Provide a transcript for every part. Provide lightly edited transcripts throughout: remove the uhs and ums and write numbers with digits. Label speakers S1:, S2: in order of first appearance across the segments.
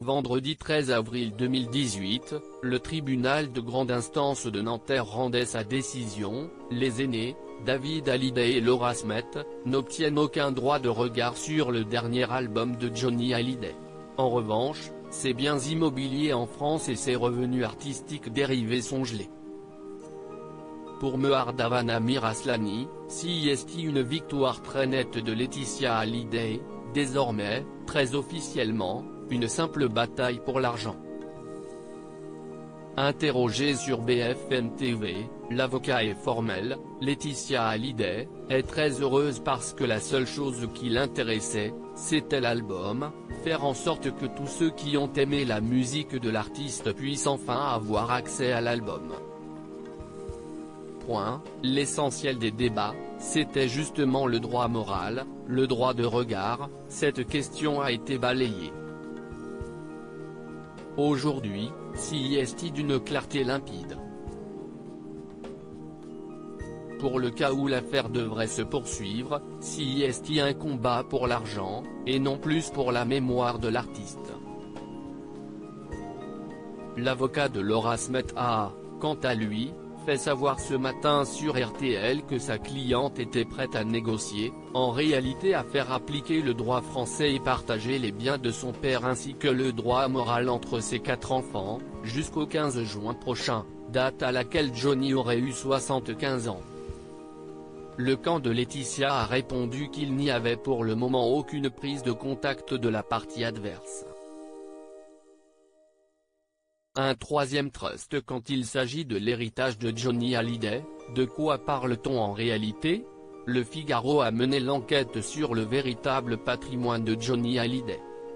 S1: Vendredi 13 avril 2018, le tribunal de grande instance de Nanterre rendait sa décision. Les aînés, David Hallyday et Laura Smith, n'obtiennent aucun droit de regard sur le dernier album de Johnny Hallyday. En revanche, ses biens immobiliers en France et ses revenus artistiques dérivés sont gelés. Pour Mehar Davan Amir Aslani, CIST une victoire très nette de Laetitia Hallyday, désormais, très officiellement, une simple bataille pour l'argent. Interrogée sur BFM TV, l'avocat est formel. Laetitia Hallyday est très heureuse parce que la seule chose qui l'intéressait, c'était l'album, faire en sorte que tous ceux qui ont aimé la musique de l'artiste puissent enfin avoir accès à l'album. L'essentiel des débats, c'était justement le droit moral, le droit de regard. Cette question a été balayée. Aujourd'hui, CIST d'une clarté limpide. Pour le cas où l'affaire devrait se poursuivre, CIST un combat pour l'argent, et non plus pour la mémoire de l'artiste. L'avocat de Laura Smith a, quant à lui, fait savoir ce matin sur RTL que sa cliente était prête à négocier, en réalité à faire appliquer le droit français et partager les biens de son père ainsi que le droit moral entre ses 4 enfants, jusqu'au 15 juin prochain, date à laquelle Johnny aurait eu 75 ans. Le camp de Laetitia a répondu qu'il n'y avait pour le moment aucune prise de contact de la partie adverse. Un troisième trust quand il s'agit de l'héritage de Johnny Hallyday. De quoi parle-t-on en réalité? Le Figaro a mené l'enquête sur le véritable patrimoine de Johnny Hallyday.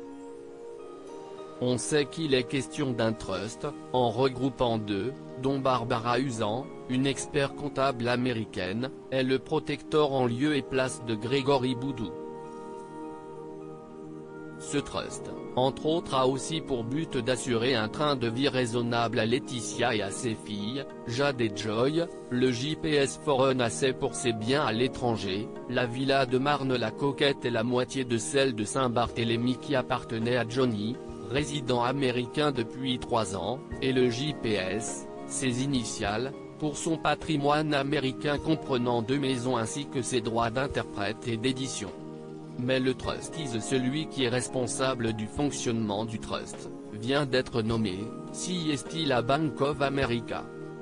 S1: On sait qu'il est question d'un trust, en regroupant deux, dont Barbara Usan, une expert comptable américaine, est le protecteur en lieu et place de Grégory Boudou. Ce trust, entre autres, a aussi pour but d'assurer un train de vie raisonnable à Laetitia et à ses filles, Jade et Joy. Le JPS Foreign Assets pour ses biens à l'étranger, la villa de Marne-la-Coquette et la moitié de celle de Saint-Barthélemy qui appartenait à Johnny, résident américain depuis 3 ans, et le JPS, ses initiales, pour son patrimoine américain comprenant 2 maisons ainsi que ses droits d'interprète et d'édition. Mais le trustee, celui qui est responsable du fonctionnement du trust, vient d'être nommé, CIST la Bank of America.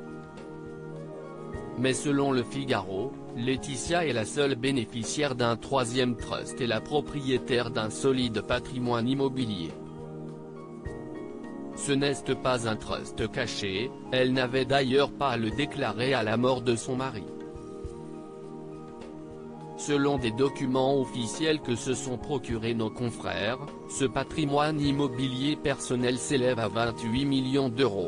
S1: Mais selon le Figaro, Laetitia est la seule bénéficiaire d'un troisième trust et la propriétaire d'un solide patrimoine immobilier. Ce n'est pas un trust caché, elle n'avait d'ailleurs pas à le déclarer à la mort de son mari. Selon des documents officiels que se sont procurés nos confrères, ce patrimoine immobilier personnel s'élève à 28 millions d'euros.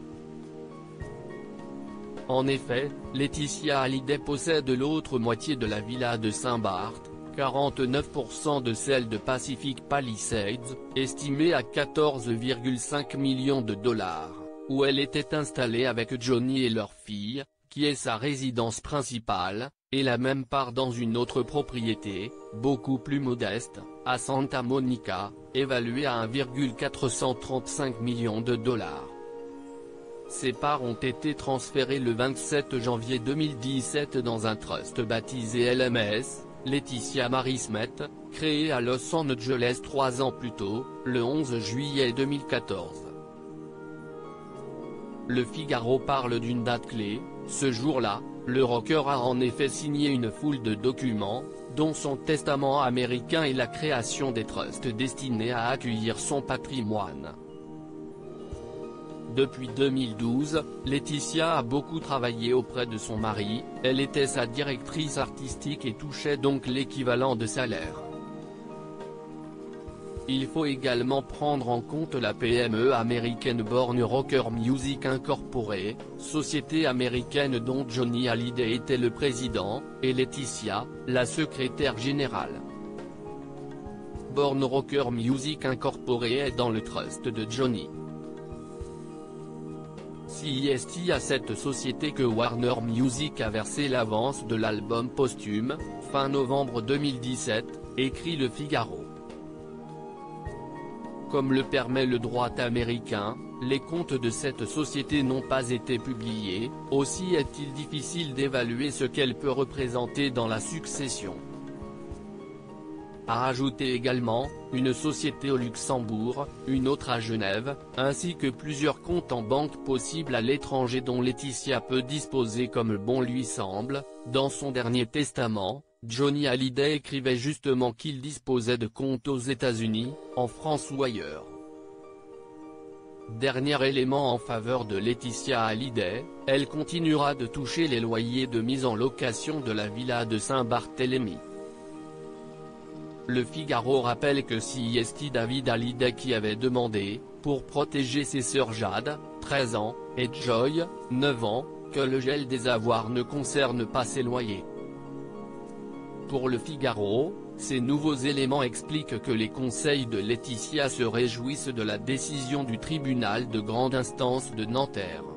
S1: En effet, Laetitia Hallyday possède l'autre moitié de la villa de Saint-Barth, 49% de celle de Pacific Palisades, estimée à 14,5 millions de dollars, où elle était installée avec Johnny et leur fille, qui est sa résidence principale, et la même part dans une autre propriété, beaucoup plus modeste, à Santa Monica, évaluée à 1,435 millions de dollars. Ces parts ont été transférées le 27 janvier 2017 dans un trust baptisé LMS, Laetitia Marie Smith, créé à Los Angeles 3 ans plus tôt, le 11 juillet 2014. Le Figaro parle d'une date clé. Ce jour-là, le rocker a en effet signé une foule de documents, dont son testament américain et la création des trusts destinés à accueillir son patrimoine. Depuis 2012, Laetitia a beaucoup travaillé auprès de son mari, elle était sa directrice artistique et touchait donc l'équivalent de salaire. Il faut également prendre en compte la PME américaine Born Rocker Music Incorporated, société américaine dont Johnny Hallyday était le président, et Laetitia, la secrétaire générale. Born Rocker Music Incorporated est dans le trust de Johnny. CIST à cette société que Warner Music a versé l'avance de l'album posthume, fin novembre 2017, écrit le Figaro. Comme le permet le droit américain, les comptes de cette société n'ont pas été publiés, aussi est-il difficile d'évaluer ce qu'elle peut représenter dans la succession. À ajouter également, une société au Luxembourg, une autre à Genève, ainsi que plusieurs comptes en banque possibles à l'étranger dont Laetitia peut disposer comme bon lui semble. Dans son dernier testament, Johnny Hallyday écrivait justement qu'il disposait de comptes aux États-Unis, en France ou ailleurs. Dernier élément en faveur de Laetitia Hallyday, elle continuera de toucher les loyers de mise en location de la villa de Saint-Barthélemy. Le Figaro rappelle que c'est David Hallyday qui avait demandé, pour protéger ses sœurs Jade, 13 ans, et Joy, 9 ans, que le gel des avoirs ne concerne pas ses loyers. Pour le Figaro, ces nouveaux éléments expliquent que les conseils de Laetitia se réjouissent de la décision du tribunal de grande instance de Nanterre.